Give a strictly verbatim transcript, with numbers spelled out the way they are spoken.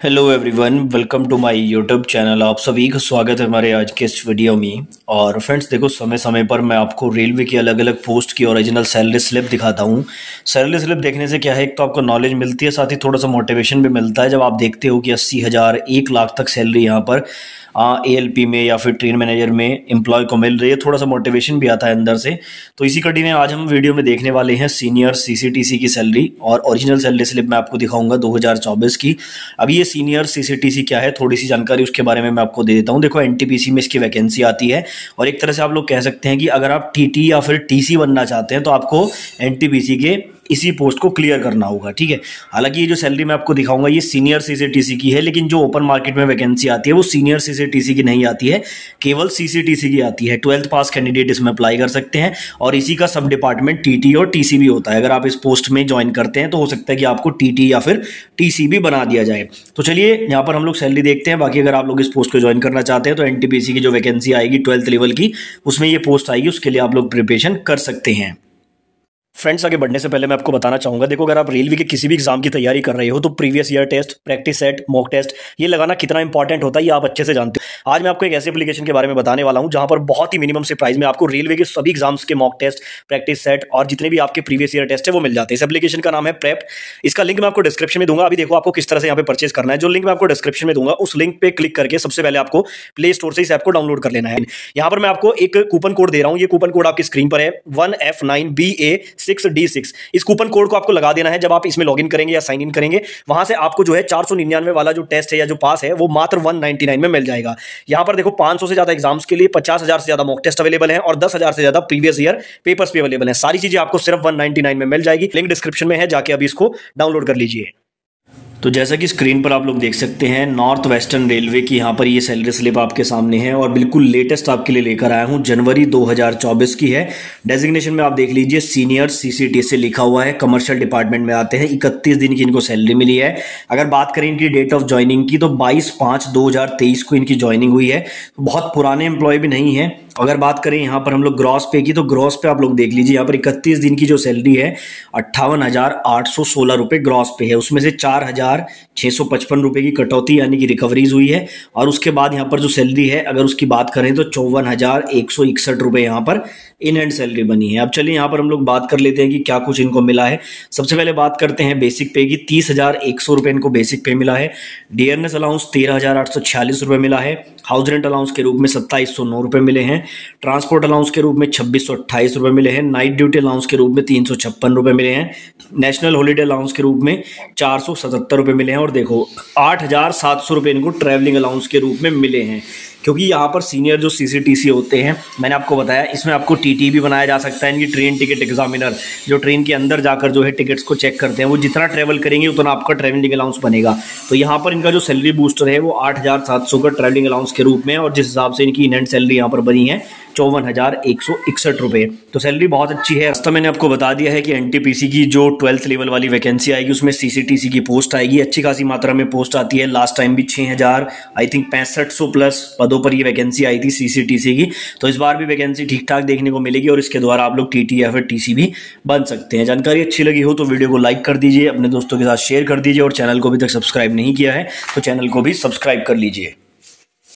Hello everyone, welcome to my YouTube channel. आप सभी का स्वागत है हमारे आज के इस वीडियो में। और फ्रेंड्स देखो, समय समय पर मैं आपको रेलवे की अलग अलग पोस्ट की ओरिजिनल सैलरी स्लिप दिखाता हूँ। सैलरी स्लिप देखने से क्या है, एक तो आपको नॉलेज मिलती है, साथ ही थोड़ा सा मोटिवेशन भी मिलता है। जब आप देखते हो कि अस्सी हज़ार एक लाख तक सैलरी यहाँ पर ए एल पी में या फिर ट्रेन मैनेजर में एम्प्लॉय को मिल रही है, थोड़ा सा मोटिवेशन भी आता है अंदर से। तो इसी कड़ी में आज हम वीडियो में देखने वाले हैं senior C C T C की सैलरी और ओरिजिनल सैलरी स्लिप मैं आपको दिखाऊंगा दो हज़ार चौबीस की। अब ये senior C C T C क्या है, थोड़ी सी जानकारी उसके बारे में मैं आपको दे देता हूँ। देखो, एन टी पी सी में इसकी वैकेंसी आती है और एक तरह से आप लोग कह सकते हैं कि अगर आप टी टी या फिर टी सी बनना चाहते हैं तो आपको एन टी पी सी के इसी पोस्ट को क्लियर करना होगा, ठीक है। हालांकि ये जो सैलरी मैं आपको दिखाऊंगा ये senior C C T C की है, लेकिन जो ओपन मार्केट में वैकेंसी आती है वो senior C C T C की नहीं आती है, केवल सी सी टी सी की आती है। ट्वेल्थ पास कैंडिडेट इसमें अप्लाई कर सकते हैं और इसी का सब डिपार्टमेंट टी टी और टी सी भी होता है। अगर आप इस पोस्ट में ज्वाइन करते हैं तो हो सकता है कि आपको टी टी या फिर टी सी भी बना दिया जाए। तो चलिए यहाँ पर हम लोग सैलरी देखते हैं। बाकी अगर आप लोग इस पोस्ट को ज्वाइन करना चाहते हैं तो एन टी पी सी की जो वैकेंसी आएगी ट्वेल्थ लेवल की, उसमें ये पोस्ट आएगी, उसके लिए आप लोग प्रिपरेशन कर सकते हैं। फ्रेंड्स, आगे बढ़ने से पहले मैं आपको बताना चाहूंगा, देखो अगर आप रेलवे के किसी भी एग्जाम की तैयारी कर रहे हो तो previous year test, practice set, mock test ये लगाना कितना इंपॉर्टेंट होता है ये आप अच्छे से जानते हो। आज मैं आपको एक ऐसे एप्लीकेशन के बारे में बताने वाला हूं जहां पर बहुत ही मिनिमम से प्राइस में आपको रेलवे के सभी एग्जाम्स के मॉक टेस्ट, प्रैक्टिस सेट और जितने भी आपके प्रीवियस ईयर टेस्ट है वो मिल जाते हैं। इस एप्लीकेशन का नाम है प्रेप। इसका लिंक मैं आपको डिस्क्रिप्शन में दूंगा। अभी देखो आपको किस तरह से यहाँ पे परचेज करना है। जो लिंक मैं आपको डिस्क्रिप्शन में दूंगा उस लिंक पे क्लिक करके सबसे पहले आपको प्ले स्टोर से इस ऐप को डाउनलोड कर लेना है। यहाँ पर मैं आपको एक कूपन कोड दे रहा हूँ। ये कूपन कोड आपकी स्क्रीन पर है, one F nine B A six D six. इस कूपन कोड को आपको लगा देना है जब आप इसमें लॉगिन करेंगे या साइन इन करेंगे। वहां से आपको जो है चार सौ निन्यानवे वाला जो टेस्ट है या जो पास है वो मात्र वन नाइनटी नाइन में मिल जाएगा। यहां पर देखो पाँच सौ से ज्यादा एग्जाम्स के लिए पचास हज़ार से ज्यादा मॉक टेस्ट अवेलेबल है और दस हज़ार से ज्यादा प्रीवियस ईयर पेपर्स भी अवेलेबल है। सारी चीजें आपको सिर्फ वन नाइनटी नाइन में मिल जाएगी। लिंक डिस्क्रिप्शन में है, जाके अभी इसको डाउनलोड कर लीजिए। तो जैसा कि स्क्रीन पर आप लोग देख सकते हैं, नॉर्थ वेस्टर्न रेलवे की यहाँ पर ये सैलरी स्लिप आपके सामने है और बिल्कुल लेटेस्ट आपके लिए लेकर आया हूँ, जनवरी दो हज़ार चौबीस की है। डेजिग्नेशन में आप देख लीजिए सीनियर सी सी टी से लिखा हुआ है, कमर्शियल डिपार्टमेंट में आते हैं। इकतीस दिन की इनको सैलरी मिली है। अगर बात करें इनकी डेट ऑफ ज्वाइनिंग की तो बाईस पाँच दो हज़ार तेईस को इनकी ज्वाइनिंग हुई है। बहुत पुराने एम्प्लॉय भी नहीं है। अगर बात करें यहाँ पर हम लोग ग्रॉस पे की तो ग्रॉस पे आप लोग देख लीजिए, यहाँ पर इकतीस दिन की जो सैलरी है अट्ठावन हजार आठ सौ सोलह रुपए ग्रॉस पे है। उसमें से चार हजार छह सौ पचपन रुपए की कटौती यानी कि रिकवरीज हुई है। और उसके बाद यहाँ पर जो सैलरी है अगर उसकी बात करें तो चौवन हजार एक सौ इकसठ रुपए यहाँ पर इन हैंड सैलरी बनी है। अब चलिए यहाँ पर हम लोग बात कर लेते हैं कि क्या कुछ इनको मिला है। सबसे पहले बात करते हैं बेसिक पे की। तीस हजार एक सौ रुपए इनको बेसिक पे मिला है। डियरनेस अलाउंस तेरह हजार आठ सौ छियालीस रुपए मिला है। हाउस रेंट अलाउंस के रूप में सत्ताईस सौ नौ रुपए मिले हैं। ट्रांसपोर्ट अलाउंस के रूप में छब्बीस सौ अट्ठाईस रुपए मिले हैं। नाइट ड्यूटी अलाउंस के रूप में तीन सौ छप्पन रुपए मिले हैं। नेशनल हॉलीडे अलाउंस के रूप में चार सौ सतहत्तर रुपए मिले हैं। और देखो आठ हजार सात सौ रुपए इनको ट्रैवलिंग अलाउंस के रूप में मिले हैं। क्योंकि यहाँ पर सीनियर जो सी सी टी सी होते हैं, मैंने आपको बताया इसमें आपको टी टी भी बनाया जा सकता है। इनकी ट्रेन टिकट एग्जामिनर जो ट्रेन के अंदर जाकर जो है टिकट्स को चेक करते हैं, वो जितना ट्रैवल करेंगे उतना आपका ट्रैवलिंग अलाउंस बनेगा। तो यहाँ पर इनका जो सैलरी बूस्टर है वो आठ हजार सात सौ का ट्रैवलिंग अलाउंस के रूप में, और जिस हिसाब से इनकी इन हैंड सैलरी यहाँ पर बनी है चौवन हजार एक सौ इकसठ रुपए, तो सैलरी बहुत अच्छी है। तो मैंने आपको बता दिया है कि एन टी पी सी की जो ट्वेल्थ लेवल वाली वैकेंसी आएगी उसमें सी सी टी सी की पोस्ट आएगी। अच्छी खासी मात्रा में पोस्ट आती है। लास्ट टाइम भी छः हजार आई थिंक पैंसठ सौ प्लस पदों पर ये वैकेंसी आई थी सी सी टी सी की। तो इस बार भी वैकेंसी ठीक ठाक देखने को मिलेगी और इसके द्वारा आप लोग टी टी या फिर टी सी भी बन सकते हैं। जानकारी अच्छी लगी हो तो वीडियो को लाइक कर दीजिए, अपने दोस्तों के साथ शेयर कर दीजिए और चैनल को अभी तक सब्सक्राइब नहीं किया है तो चैनल को भी सब्सक्राइब कर लीजिए।